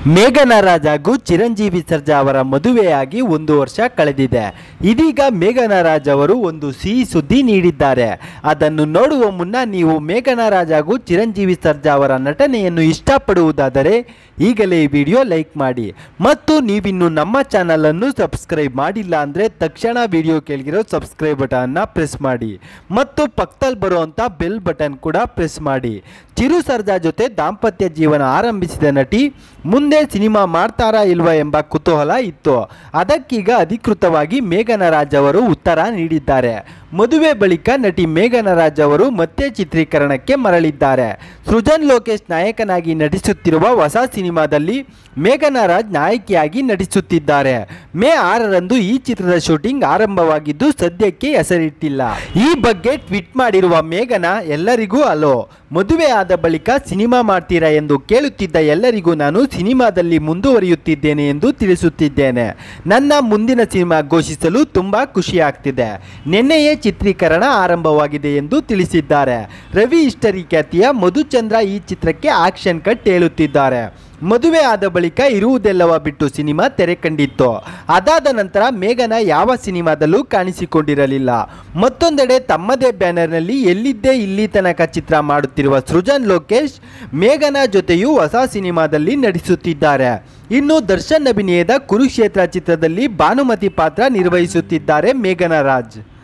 ಮೇಘನ ರಾಜ್ ಹಾಗೂ ಚಿರಂಜೀವಿ ಸರ್ಜಾ ಅವರ ಮದುವೆಯಾಗಿ 1 ವರ್ಷ ಕಳೆದಿದೆ. ಇದೀಗ ಮೇಘನ ರಾಜ್ ಅವರು ಒಂದು ಸಿಹಿ ಸುದ್ದಿ ನೀಡಿದ್ದಾರೆ. ಅದನ್ನು ನೋಡುವ ಮುನ್ನ ನೀವು ಮೇಘನ ರಾಜ್ ಹಾಗೂ ಚಿರಂಜೀವಿ ಸರ್ಜಾ ಅವರ ನಟನೆಯನ್ನು ಇಷ್ಟಪಡುವುದಾದರೆ ಈಗಲೇ ಈ ವಿಡಿಯೋ ಲೈಕ್ ಮಾಡಿ ಮತ್ತು ನೀವಿನ್ನು ನಮ್ಮ ಚಾನಲ್ ಅನ್ನು ಸಬ್ಸ್ಕ್ರೈಬ್ ಮಾಡಿಲ್ಲ ಅಂದರೆ ತಕ್ಷಣ ವಿಡಿಯೋ ಕೆಳಗಿರೋ ಸಬ್ಸ್ಕ್ರೈಬ್ ಬಟನ್ ಅನ್ನು ಪ್ರೆಸ್ ಮಾಡಿ ಮತ್ತು ಪಕ್ಕದಲ್ಲಿ ಬರುವಂಥ ಬೆಲ್ ಬಟನ್ ಕೂಡ ಪ್ರೆಸ್ ಮಾಡಿ. ಚಿರು ಸರ್ಜಾ ಜೊತೆ ದಾಂಪತ್ಯ ಜೀವನ ಆರಂಭಿಸಿದ ನಟಿ ಮುಂದೆ ಸಿನಿಮಾ ಮಾಡ್ತಾರಾ ಇಲ್ವಾ ಎಂಬ ಕುತೂಹಲ ಇತ್ತು. ಅದಕ್ಕೀಗ ಅಧಿಕೃತವಾಗಿ ಮೇಘನ ರಾಜ್ ಅವರು ಉತ್ತರ ನೀಡಿದ್ದಾರೆ. ಮದುವೆ ಬಳಿಕ ನಟಿ ಮೇಘನ ರಾಜ್ ಅವರು ಮತ್ತೆ ಚಿತ್ರೀಕರಣಕ್ಕೆ ಮರಳಿದ್ದಾರೆ. ಸೃಜನ್ ಲೋಕೇಶ್ ನಾಯಕನಾಗಿ ನಟಿಸುತ್ತಿರುವ ಹೊಸ ಸಿನಿಮಾದಲ್ಲಿ ಮೇಘನ ರಾಜ್ ನಾಯಕಿಯಾಗಿ ನಟಿಸುತ್ತಿದ್ದಾರೆ. ಮೇ 6ರಂದು ಈ ಚಿತ್ರದ ಶೂಟಿಂಗ್ ಆರಂಭವಾಗಿದ್ದು ಸದ್ಯಕ್ಕೆ ಹೆಸರಿಟ್ಟಿಲ್ಲ. ಈ ಬಗ್ಗೆ ಟ್ವೀಟ್ ಮಾಡಿರುವ ಮೇಘನ, ಎಲ್ಲರಿಗೂ ಹಲೋ, ಮದುವೆ ಆದ ಬಳಿಕ ಸಿನಿಮಾ ಮಾಡ್ತೀರಾ ಎಂದು ಕೇಳುತ್ತಿದ್ದ ಎಲ್ಲರಿಗೂ ನಾನು ಸಿನಿಮಾದಲ್ಲಿ ಮುಂದುವರಿಯುತ್ತಿದ್ದೇನೆ ಎಂದು ತಿಳಿಸುತ್ತಿದ್ದೇನೆ. ನನ್ನ ಮುಂದಿನ ಸಿನಿಮಾ ಘೋಷಿಸಲು ತುಂಬಾ ಖುಷಿ ಆಗ್ತಿದೆ. ನಿನ್ನೆಯೇ ಚಿತ್ರೀಕರಣ ಆರಂಭವಾಗಿದೆ ಎಂದು ತಿಳಿಸಿದ್ದಾರೆ. ರವಿ ಹಿಸ್ಟರಿ ಖ್ಯಾತಿಯ ಮಧುಚಂದ್ರ ಈ ಚಿತ್ರಕ್ಕೆ ಆಕ್ಷನ್ ಕಟ್ ಹೇಳುತ್ತಿದ್ದಾರೆ. ಮದುವೆ ಆದ ಬಳಿಕ ಇರುವುದೆಲ್ಲವ ಬಿಟ್ಟು ಸಿನಿಮಾ ತೆರೆ ಕಂಡಿತ್ತು. ಅದಾದ ನಂತರ ಮೇಘನ ಯಾವ ಸಿನಿಮಾದಲ್ಲೂ ಕಾಣಿಸಿಕೊಂಡಿರಲಿಲ್ಲ. ಮತ್ತೊಂದೆಡೆ ತಮ್ಮದೇ ಬ್ಯಾನರ್ನಲ್ಲಿ ಎಲ್ಲಿದ್ದೇ ಇಲ್ಲಿ ತನಕ ಚಿತ್ರ ಮಾಡುತ್ತಿರುವ ಸೃಜನ್ ಲೋಕೇಶ್ ಮೇಘನ ಜೊತೆಯೂ ಹೊಸ ಸಿನಿಮಾದಲ್ಲಿ ನಟಿಸುತ್ತಿದ್ದಾರೆ. ಇನ್ನು ದರ್ಶನ್ ಅಭಿನಯದ ಕುರುಕ್ಷೇತ್ರ ಚಿತ್ರದಲ್ಲಿ ಭಾನುಮತಿ ಪಾತ್ರ ನಿರ್ವಹಿಸುತ್ತಿದ್ದಾರೆ ಮೇಘನ ರಾಜ್.